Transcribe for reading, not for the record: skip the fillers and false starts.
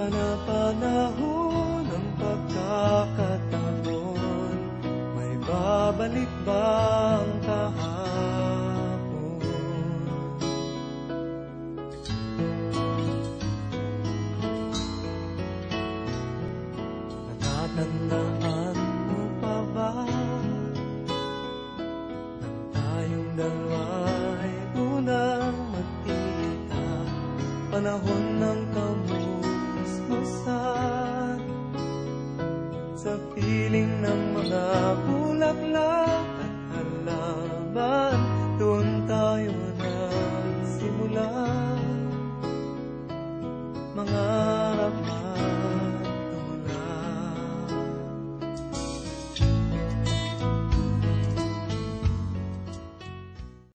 Panapanahon ng pagkakataon, may babalik bang kahapon? Natatandaan mo pa ba nang tayong dalawa'y unang magkita? Panahon ng kamusmusan, sa piling ng mga bulaklak at halaman, doon tayo nagsimula. Mga